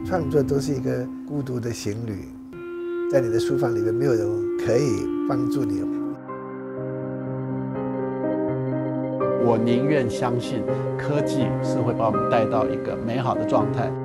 创作都是一个孤独的行旅，在你的书房里面没有人可以帮助你。 我宁愿相信科技是会把我们带到一个美好的状态。